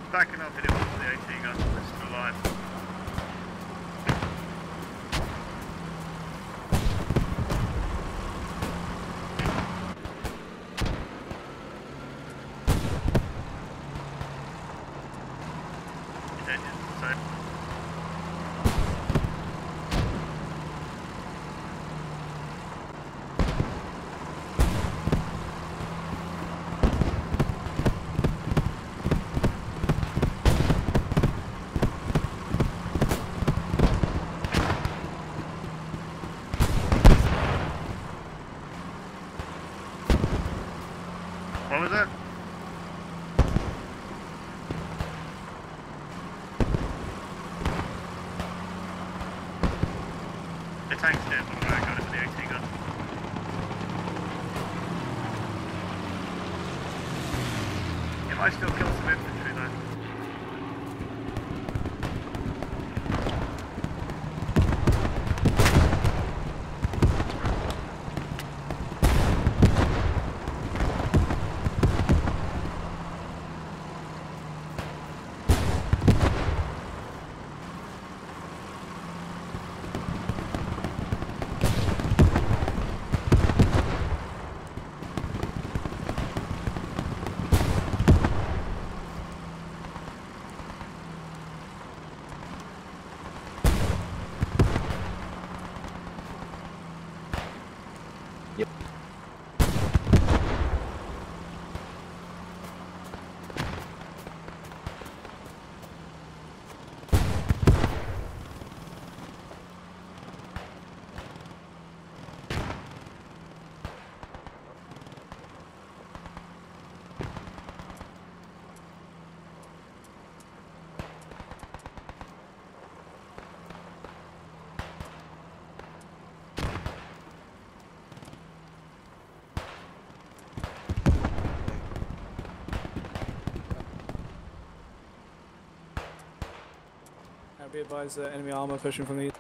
Backing up, hit him with the AT gun. It's still alive. His engine's the same. What was that? The tank's dead, but I got it with the AT gun. It might still kill some infantry though. Be advised enemy armor pushing from the east.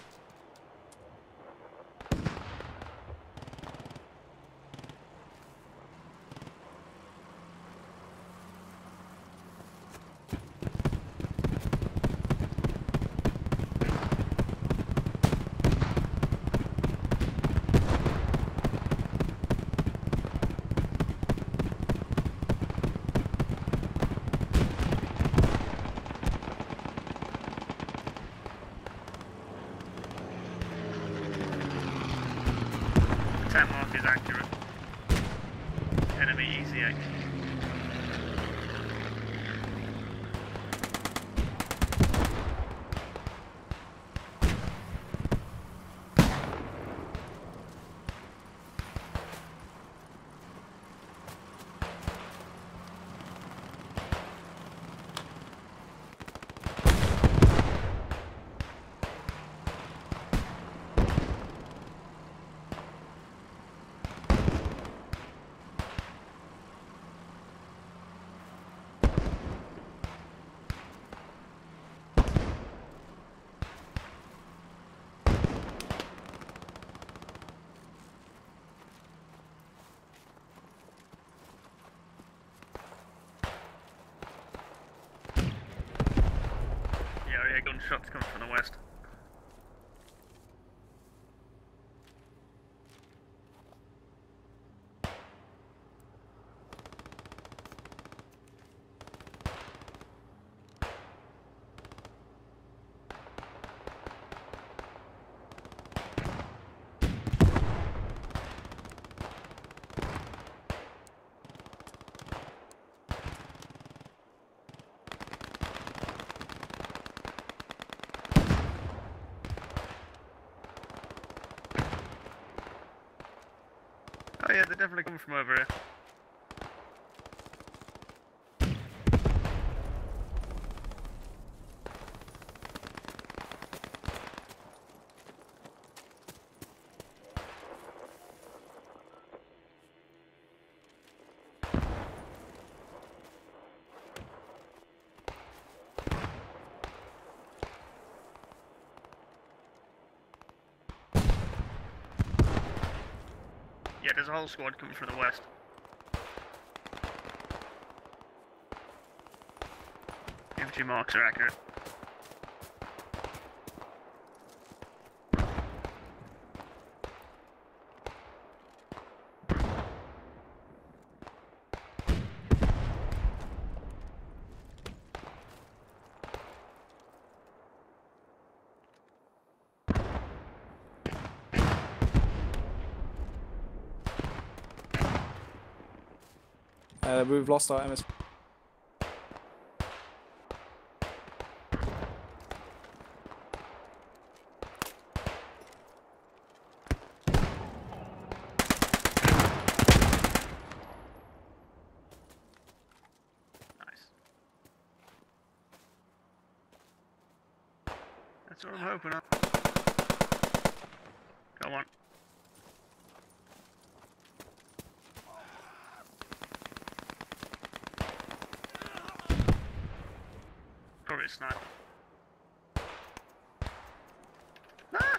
Tank mark is accurate. Enemy easy X. Yeah, gunshots coming from the west. Oh yeah, they're definitely coming from over here. Yeah, there's a whole squad coming from the west. Infantry marks are accurate. We've lost our MS. Nice. That's what I'm hoping on. Come on. Probably a sniper. Ah!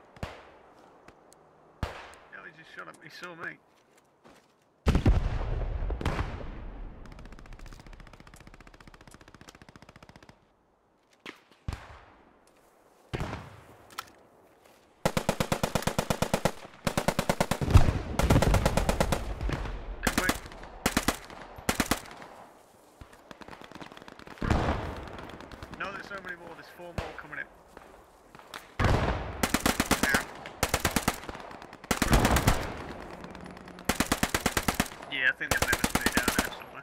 Yeah, he just shot at me, he saw me. No, there's so many more. There's 4 more coming in. Now. Yeah, I think there's an MSP down there somewhere.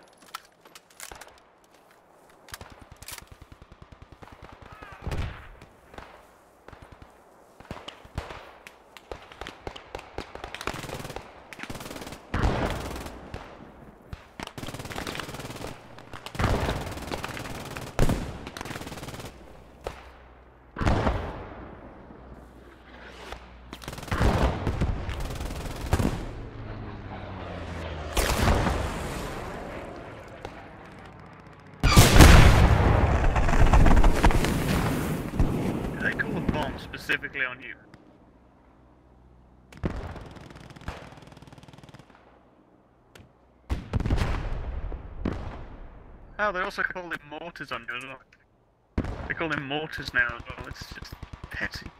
They call a bomb specifically on you. Oh, they also call it mortars on you as well. They call them mortars now as well. It's just petty.